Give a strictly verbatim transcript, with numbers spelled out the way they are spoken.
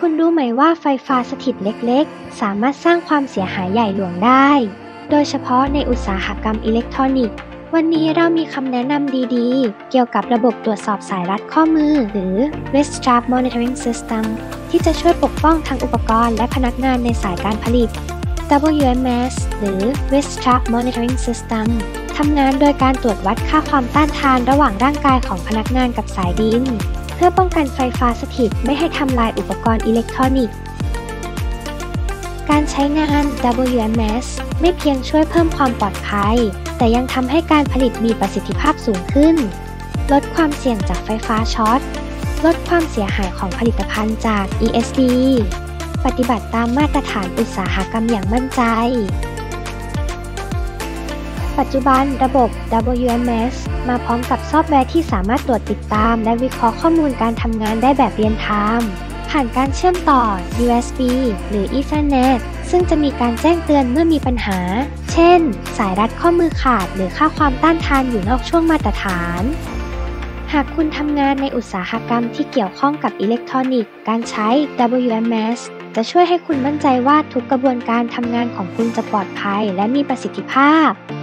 คุณรู้ไหมว่าไฟฟ้าสถิตเล็กๆสามารถสร้างความเสียหายใหญ่หลวงได้โดยเฉพาะในอุตสาหกรรมอิเล็กทรอนิกส์วันนี้เรามีคำแนะนำดีๆเกี่ยวกับระบบตรวจสอบสายรัดข้อมือหรือ Wrist Strap Monitoring System ที่จะช่วยปกป้องทั้งอุปกรณ์และพนักงานในสายการผลิต ดับเบิลยู เอ็ม เอส หรือ Wrist Strap Monitoring System ทำงานโดยการตรวจวัดค่าความต้านทานระหว่างร่างกายของพนักงานกับสายดินเพื่อป้องกันไฟฟ้าสถิตไม่ให้ทำลายอุปกรณ์อิเล็กทรอนิกส์การใช้งาน ดับเบิลยู เอ็ม เอส ไม่เพียงช่วยเพิ่มความปลอดภัยแต่ยังทำให้การผลิตมีประสิทธิภาพสูงขึ้นลดความเสี่ยงจากไฟฟ้าช็อตลดความเสียหายของผลิตภัณฑ์จาก อี เอส ดี ปฏิบัติตามมาตรฐานอุตสาหกรรมอย่างมั่นใจปัจจุบันระบบ ดับเบิลยู เอ็ม เอส มาพร้อมกับซอฟต์แวร์ที่สามารถตรวจติดตามและวิเคราะห์ข้อมูลการทำงานได้แบบเรียลไทม์ผ่านการเชื่อมต่อ ยู เอส บี หรือ Ethernet ซึ่งจะมีการแจ้งเตือนเมื่อมีปัญหาเช่นสายรัดข้อมือขาดหรือค่าความต้านทานอยู่นอกช่วงมาตรฐานหากคุณทำงานในอุตสาหกรรมที่เกี่ยวข้องกับอิเล็กทรอนิกส์การใช้ ดับเบิลยู เอ็ม เอส จะช่วยให้คุณมั่นใจว่าทุกกระบวนการทำงานของคุณจะปลอดภัยและมีประสิทธิภาพ